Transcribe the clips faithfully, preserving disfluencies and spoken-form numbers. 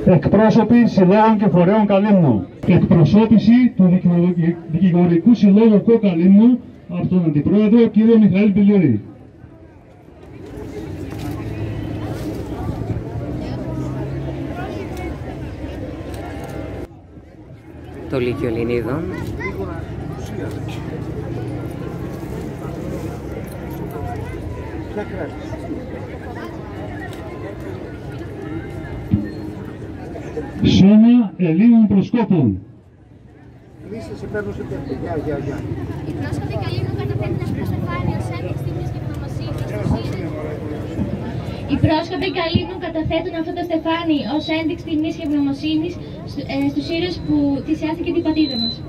Εκπρόσωποι συλλόγων και φορέων Καλύμνου. Εκπροσώπηση του Δικηγορικού Συλλόγου ΚΟ Καλύμνου από τον Αντιπρόεδρο κ. Μιχαήλ Πηλιούρη. Το Λύκειο Ελληνίδων. Σώμα Ελλήνων Προσκόπων. Οι πρόσωποι Καλύμνου καταθέτουν αυτό το στεφάνι ως ένδειξη τιμής και ευγνωμοσύνης. Οι πρόσωποι Καλύμνου καταθέτουν αυτό το στεφάνι ως ένδειξη τιμής και ευγνωμοσύνης στους ήρωες που θυσιάστηκε την πατρίδα μας.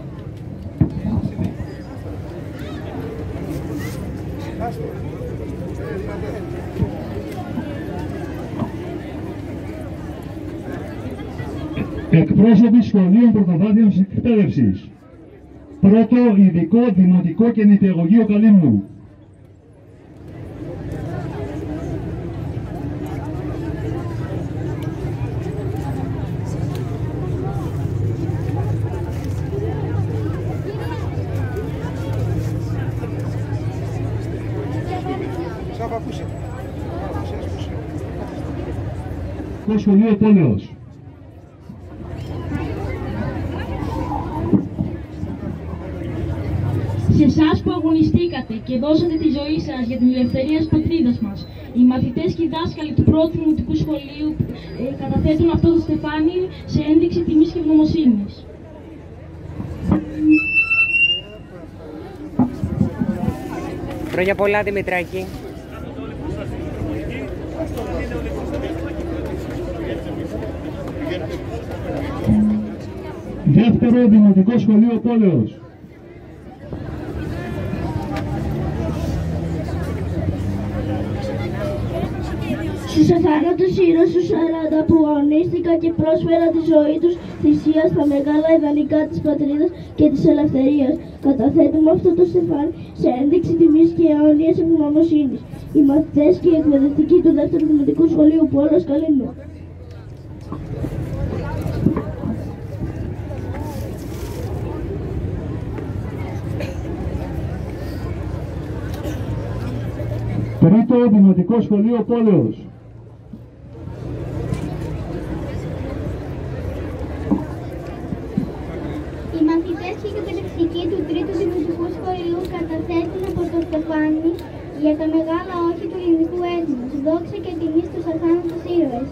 Εκπρόσωποι σχολείων πρωτοβάθμιας εκπαίδευσης. Πρώτο ειδικό δημοτικό και νηπιαγωγείο Καλύμνου. Το σχολείο Πόλεως. Σε εσάς που αγωνιστήκατε και δώσατε τη ζωή σας για την ελευθερία της πατρίδας μας, οι μαθητές και οι δάσκαλοι του πρώτου δημοτικού σχολείου ε, καταθέτουν αυτό το στεφάνι σε ένδειξη τιμής και ευγνωμοσύνης. Χρόνια πολλά, Δημητράκη. Δεύτερο δημοτικό σχολείο Πόλεως. Στους αθάνατους ήρωες του σαράντα που αγωνίστηκαν και πρόσφεραν τη ζωή τους θυσία στα μεγάλα ιδανικά της πατρίδας και της ελευθερίας, καταθέτουμε αυτό το στεφάνι σε ένδειξη τιμής και αιώνιας ευγνωμοσύνης. Οι μαθητές και οι εκπαιδευτικοί του δεύτερου δημοτικού σχολείου Πόλεως Καλύμνου. Τρίτο δημοτικό σχολείο Πόλεως. Οι μαθητές και οι εκπαιδευτικοί του τρίτου δημοτικού σχολείου καταθέτουν από το στεφάνι για τα μεγάλα όχι του ελληνικού έθνους, δόξα και τιμή στους αθάνατους ήρωες.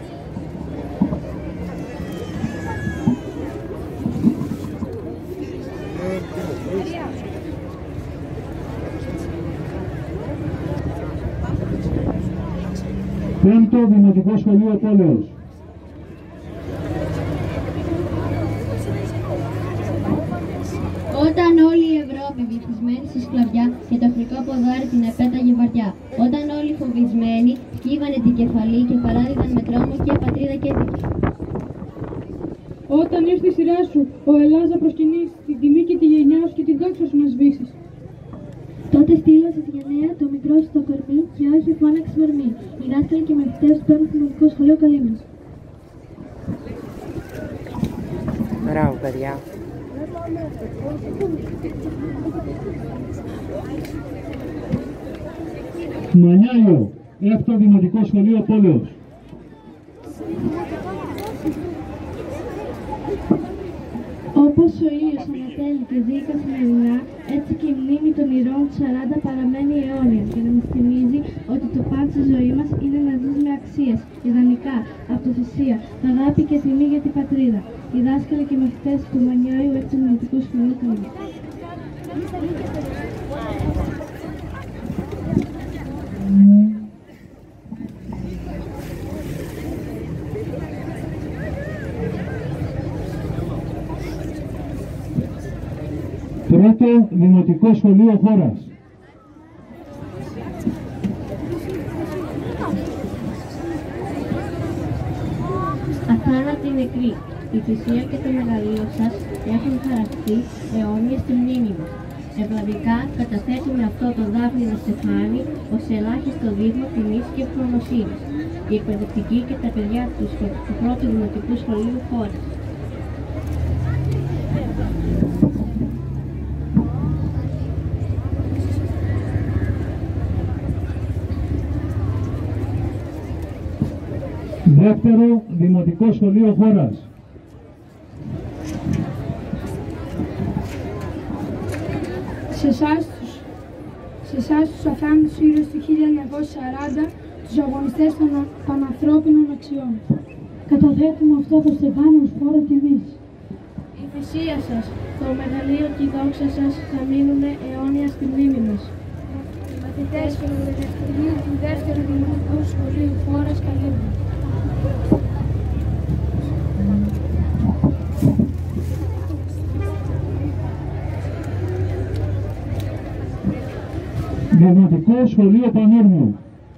Πέμπτο δημοτικό σχολείο Πόλεως. Όταν όλη η Ευρώπη βυθισμένη στη σκλαβιά και το αφρικό ποδάρι την επέταγε βαριά. Όταν όλοι φοβισμένοι σκύβανε την κεφαλή και παράδειγαν με τρόμο και πατρίδα και δίκη. Όταν ήρθε η σειρά σου, ο Ελλάς να προσκυνήσει την τιμή και τη γενιά σου και την δόξα σου να σβήσεις. Τότε στείλασες για νέα το μικρό σου το κορμί και όχι φώναξε μορμή. Οι δάσκαλοι και μαθητές του πέμπτου δημοτικού σχολείου Καλύμνου. Μπράβο, παιδιά. Μανιάλιο, έκτο δημοτικό σχολείο Πόλεως. Όπως ο ήλιος ανατέλει και ζει καθημερινά, έτσι και η μνήμη των ηρώων του σαράντα παραμένει αιώνια και να μας θυμίζει ότι το παν στη ζωή μας είναι να ζεις με αξίες, ιδανικά, αυτοθυσία, αγάπη και τιμή για την πατρίδα. Οι δάσκαλοι και οι μαθητές του Μανιάιου έξι δημοτικού σχολείου Καλύμνου. Πρώτο δημοτικό σχολείο Χώρας. Αθάνατοι νεκροί, η θυσία και το μεγαλείο σας έχουν χαρακτεί αιώνια στη μνήμη μας. Ευλαβικά καταθέτουμε αυτό το δάφνινο στεφάνι ως ελάχιστο δείγμα τιμής και ευγνωμοσύνης. οι εκπαιδευτικοί και τα παιδιά τους του πρώτου δημοτικού σχολείου χώρας. Δεύτερο Δημοτικό Σχολείο Χώρας. Σε εσάς τους, σε εσάς τους αθάνατους ήρωες του χίλια εννιακόσια σαράντα, τους αγωνιστές των πανανθρώπινων αξιών. Καταθέτουμε αυτό το στεφάνι ως φόρο τιμής. Η θυσία σας, το μεγαλείο και η δόξα σας θα μείνουν αιώνια στη μνήμη μας. Οι μαθητές του δευτερίου του δεύτερου Δημοτικού Σχολείου Χώρας καλύπτουν. Δημοτικό Σχολείο Πανόρμου.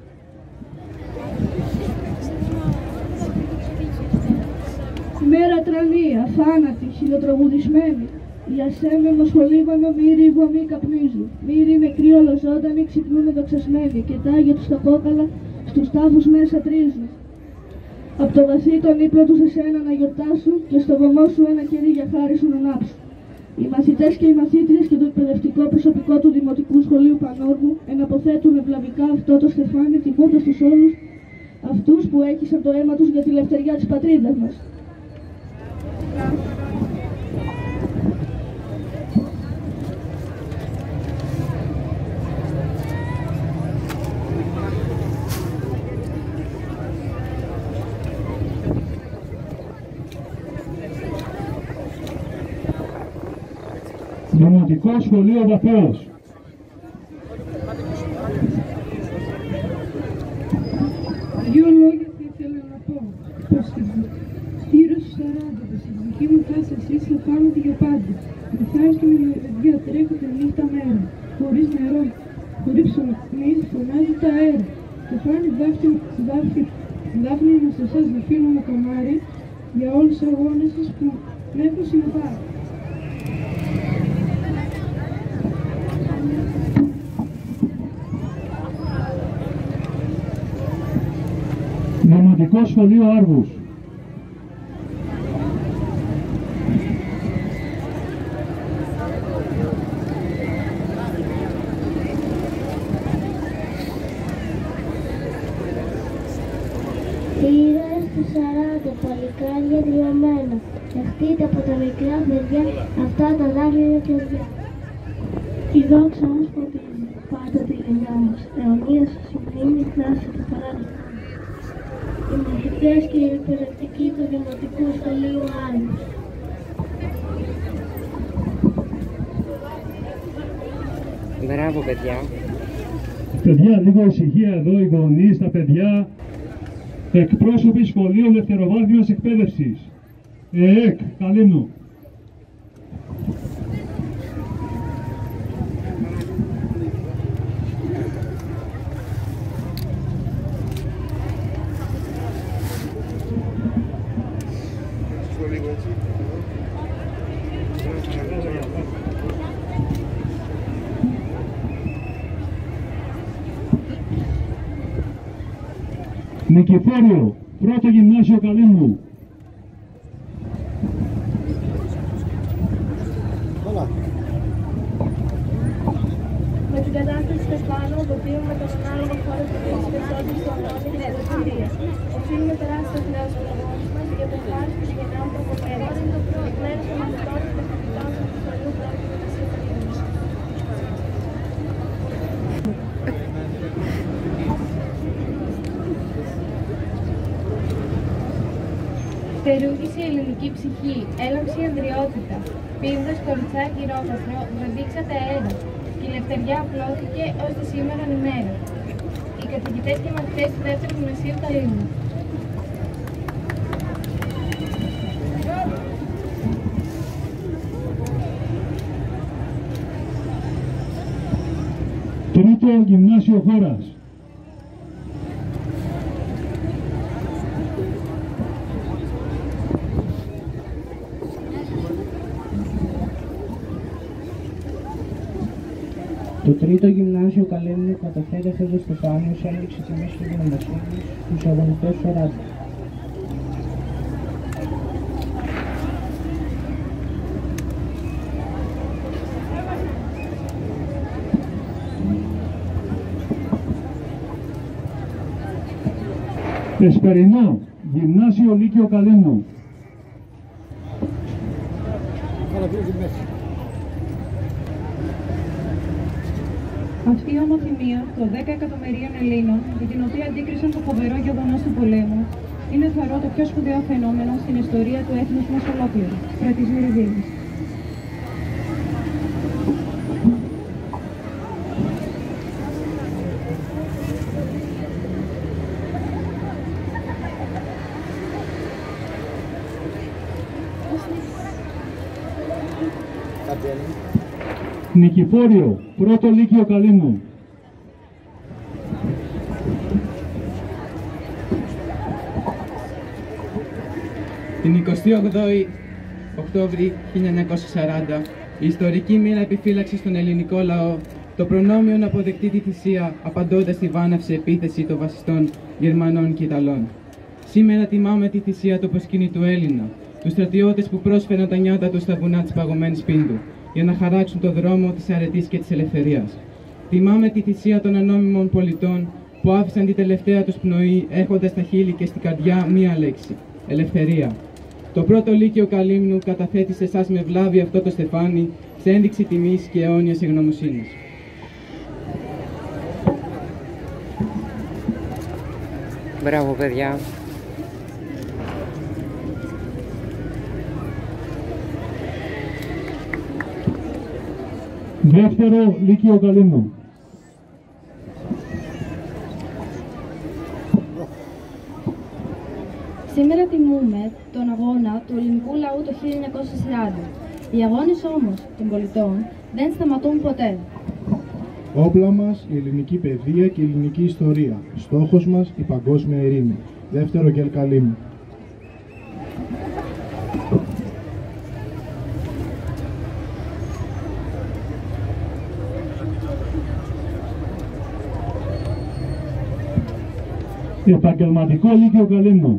Μέρα τρανή, αθάνατη, χιλοτραγουδισμένη. Για σέμε μοσχολίβανο μύρι βωμή καπνίζουν. Μύρι νεκροί ολοζώντανοι ξυπνούνε δοξασμένοι. Και τα άγια τους τα κόκαλα στους τάφους μέσα τρίζουν. Απ' το βαθύ τον ύπνο τους εσένα να γιορτάσουν και στο βωμό σου ένα κερί για χάρη σου να ανάψουν. Οι μαθητές και οι μαθήτριες και το εκπαιδευτικό προσωπικό του Δημοτικού Σχολείου Πανόρμου εναποθέτουν ευλαβικά αυτό το στεφάνι, τιμώντας τους όλους αυτούς που έκυσαν το αίμα τους για τη ελευθεριά της πατρίδας μας. Δημοτικό Σχολείο Βαθέως. Δύο λόγια θα ήθελα να πω. Πως στη γύρω στους σαράντα, πως η δική μου τάση εσείς θα θάνατε για πάντα. Με θάρρος και με λεβεντία τρέχετε νύχτα μέρα. Χωρίς νερό, χωρίς ψωμί, φωνάζει τα αέρα. Και φάνη δάφνη να σε εσάς να αφήνω ένα καμάρι για όλους τους αγώνες σας που με έχουν συνεπάρει. Δημοτικό Σχολείο Άργους. Ήρωες του σαράντα, παλικάρια διωμένα. Δεχτείτε από τα μικρά παιδιά αυτά τα δάκρυα κλαδιά. Η δόξα μας φωτίζει πάντα τη γενιά μας. Αιωνία σας η μνήμη, θράση το παράδειγμα. Οι μαθητές και οι εκπαιδευτικοί του Δημοτικού Σχολείου Άργους. Μπράβο, παιδιά. Παιδιά, λίγο ησυχία εδώ, οι γονείς, τα παιδιά, εκπρόσωποι σχολείων δευτεροβάθμιας εκπαίδευσης. ΕΕΚ, Καλύμνου. Νικηφόριο, πρώτο γυμνάσιο Καλύμνου. Με την κατάσταση στο πάνω, τοπίουμε το συνάλλογο χώρο του περισσότερου του αγώνα και της ελευθερίας. Οφείλουμε τεράστιο χρέος στο αγώνα μας για το χάρη που γεννάμε το κοπέλα. Εκ μέρους των μαθητών και των φοιτητών του σχολείου πρόκειται να συμφωνήσουμε. Στερούγησε η ελληνική ψυχή, έλαμψη η ανδριότητα, πίνοντας κοριτσάκι ρόπαστρο, βροντίξατε αέρα. Και η ελευθεριά απλώθηκε ως τη σήμερον ημέρα. Οι καθηγητές και μαθητές του δεύτερου γυμνασίου Καλύμνου. Τρίτο γυμνάσιο Χώρας. Το Το τρίτο γυμνάσιο Καλέμνου καταθέτει αυτό το Στεφάνιο σε ένδειξη τιμής του γνωμοσύνης στους αγωνιστές σαράντα. Εσπερινό, Γυμνάσιο Λύκειο Καλέμνου. Αυτή η ομοθυμία των δέκα εκατομμυρίων Ελλήνων, για την οποία αντίκρισαν το φοβερό γεγονός του πολέμου, είναι θεωρώ το πιο σπουδαίο φαινόμενο στην ιστορία του έθνους μας ολόκληρου. Κρατής Μυριβίδης. Νικηφόριο, πρώτο Λύκειο Καλέμνου. Την εικοστή όγδοη Οκτώβρη χίλια εννιακόσια σαράντα, η ιστορική μοίρα επιφύλαξε στον ελληνικό λαό το προνόμιο να αποδεχτεί τη θυσία, απαντώντας στη βάναυση επίθεση των βασιστών Γερμανών και Ιταλών. Σήμερα τιμάμε τη θυσία του προσκυνητού Έλληνα, τους στρατιώτες που πρόσφεραν τα νιάτα τους στα βουνά της παγωμένης Πίνδου, για να χαράξουν το δρόμο της αρετής και της ελευθερίας. Τιμάμε τη θυσία των ανώμιμων πολιτών που άφησαν τη τελευταία τους πνοή, έχοντας στα χείλη και στην καρδιά μία λέξη: ελευθερία. Το πρώτο Λύκειο Καλύμνου καταθέτει σε εσάς με βλάβη αυτό το στεφάνι, σε ένδειξη τιμής και αιώνιας ευγνωμοσύνης. Μπράβο, παιδιά. Δεύτερο Λύκειο Καλέμνου. Σήμερα τιμούμε τον αγώνα του ελληνικού λαού το χίλια εννιακόσια σαράντα. Οι αγώνες όμως των πολιτών δεν σταματούν ποτέ. Όπλα μας, η ελληνική παιδεία και η ελληνική ιστορία. Στόχος μας, η παγκόσμια ειρήνη. Δεύτερο Γκέλ Καλίμνου. Επαγγελματικό Λύκειο Καλέμνου.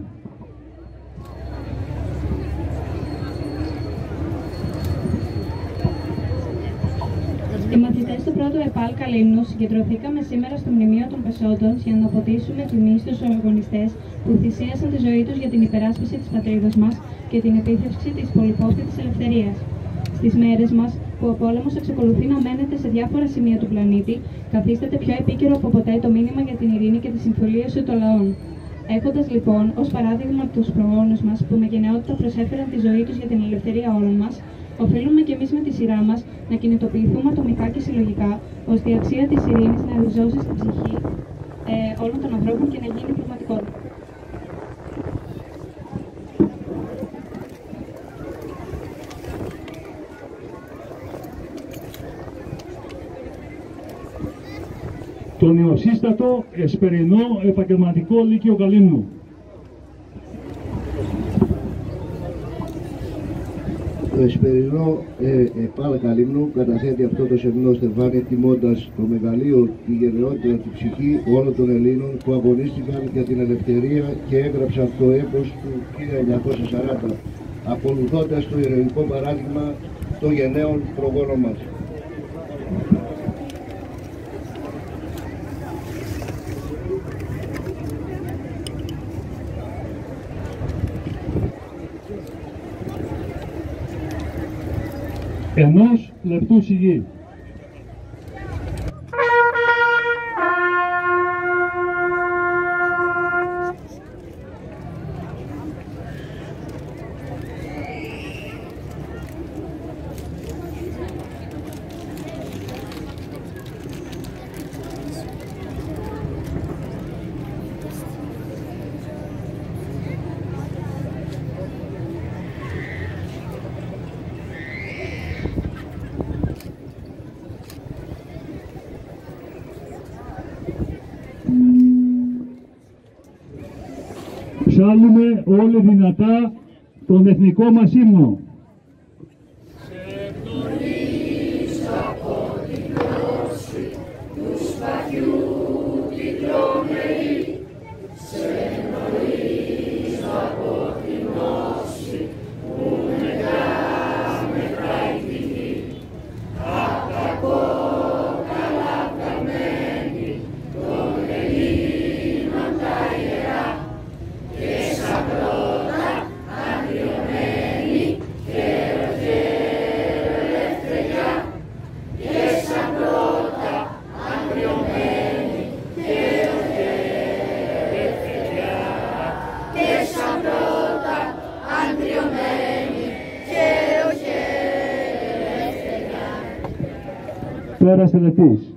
Οι μαθητές του πρώτου ΕΠΑΛ Καλύμνου συγκεντρωθήκαμε σήμερα στο μνημείο των Πεσόντων για να αποτίσουμε τιμή στους αγωνιστές που θυσίασαν τη ζωή τους για την υπεράσπιση της πατρίδας μας και την επίτευξη της πολυπόθητης ελευθερίας. Στις μέρες μας, που ο πόλεμος εξακολουθεί να μένεται σε διάφορα σημεία του πλανήτη, καθίσταται πιο επίκαιρο από ποτέ το μήνυμα για την ειρήνη και τη συμφιλίωση των λαών. Έχοντας λοιπόν ως παράδειγμα τους προγόνους μας που με γενναιότητα προσέφεραν τη ζωή τους για την ελευθερία όλων μας, οφείλουμε κι εμείς με τη σειρά μας να κινητοποιηθούμε ατομικά και συλλογικά, ώστε η αξία της ειρήνης να ριζώσει στην ψυχή ε, όλων των ανθρώπων και να γίνει πραγματικότητα. Το νεοσύστατο Εσπερινό Επαγγελματικό Λύκειο Καλύμνου. Το Εσπερινό ε, ΕΠΑΛ Καλύμνου καταθέτει αυτό το σεμνό στεφάνι, τιμώντας το μεγαλείο, τη γενναιότητα, τη ψυχή όλων των Ελλήνων που αγωνίστηκαν για την ελευθερία και έγραψαν το έπος του χίλια εννιακόσια σαράντα, ακολουθώντας το ηρωικό παράδειγμα των γενναίων προγόνων μας. Ενός λεπτού σιγή. Ψάλουμε όλοι δυνατά τον εθνικό μας ύμνο. Σε γνωρίζω από την γνώση ημέρας τελετής.